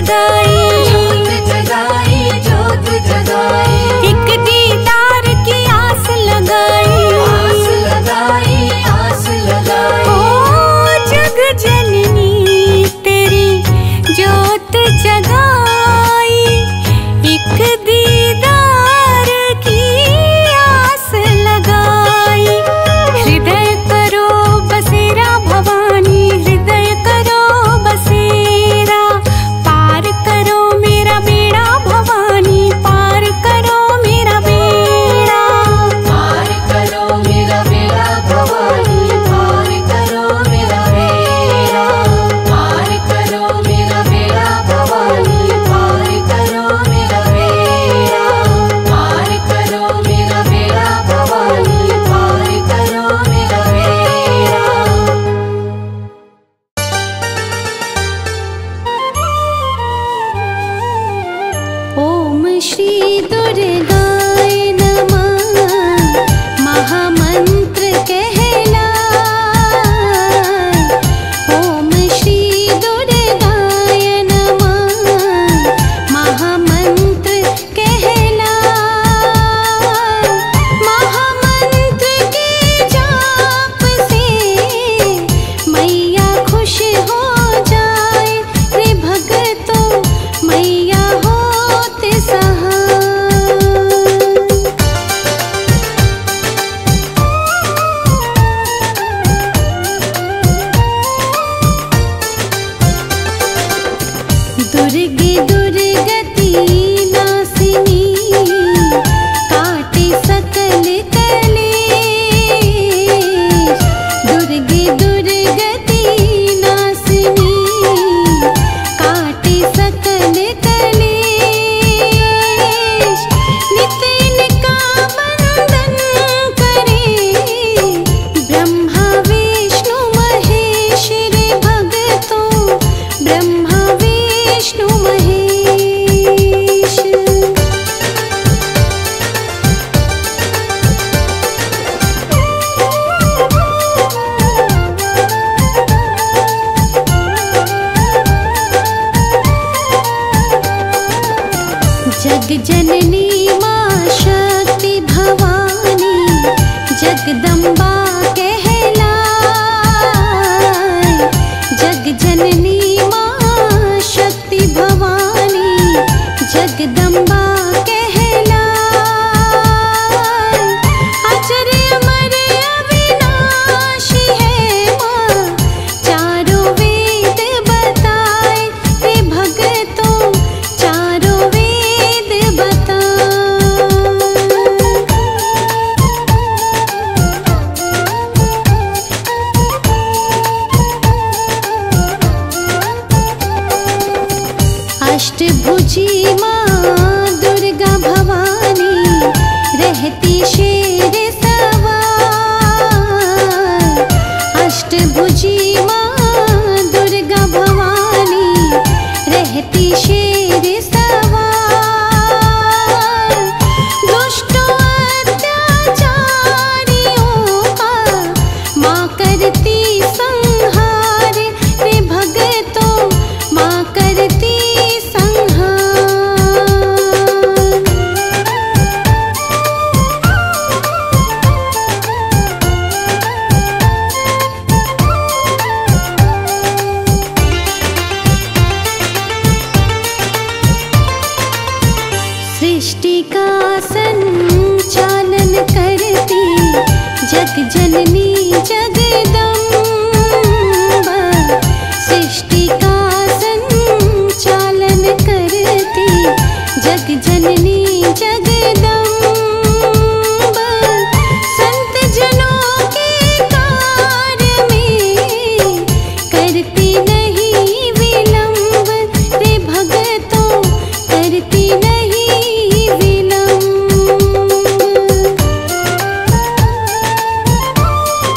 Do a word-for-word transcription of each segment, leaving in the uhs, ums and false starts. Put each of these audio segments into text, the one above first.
जगाई, जोत जगाई, जोत जगाई। एक दीदार की आस लगाई, आस लगाई, आस लगाई। ओ जग जननी तेरी जोत जगाई, एक दीदार की आस लगाई। हृदय करो बसेरा भवानी, हृदय करो बसेरा, पार करो मेरा बेड़ा भवानी, पार करो मेरा बेड़ा। पार करो मेरा बेड़ा भवानी, पार करो मेरा बेड़ा। पार करो मेरा बेड़ा भवानी, पार करो मेरा बेड़ा। पार करो मेरा बेड़ा भवानी, पार करो मेरा बेड़ा। ओम श्री दुर्गाय नमः, महामंत्र कहलाए। ओम श्री दुर्गाय नमः, महामंत्र कहलाए। महामंत्र के जाप से मैया खुश हो जाए रे भगतों, मैया होत सहाय। दुर्गे दुर्गति नासिनी, काटे सकल कलेश। दुर्गे दुर्गति नासिनी, काटे सकल कलेश। नित इनका वंदन करे ब्रह्मा विष्णु महेश रे भगतों, ब्रह्मा विष्णु महेश। जग जननी माँ शक्ति भवानी, जगदम्बा कहलाए। जग जननी माँ शक्ति भवानी, जगदम्बा कहलाए। अजर अमर अविनाशी है माँ, चारों वेद बताए रे भगतों, चारों वेद बताए। अष्टभुजी माँ दुर्गा भवानी, रहती शेर सवार। अष्टभुजी माँ दुर्गा भवानी, रहती शेर सवार। दुष्टों अत्याचारियों का माँ करती संहार रे भगतों, माँ करती संहार। सृष्टि का संचालन करती जग जननी जगदम्बा। सृष्टि का संचालन करती जग जननी जगदम्बा। संत जनों के कार्य में करती नहीं विलंब रे भगतों, करती नहीं विलंब।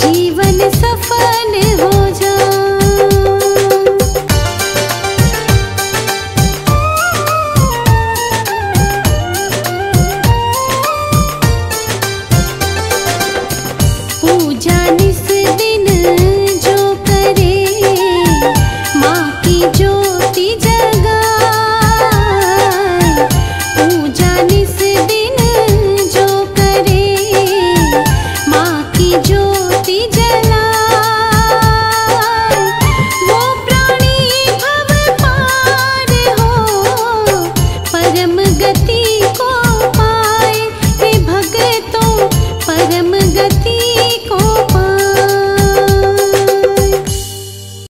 जीवन सफल हो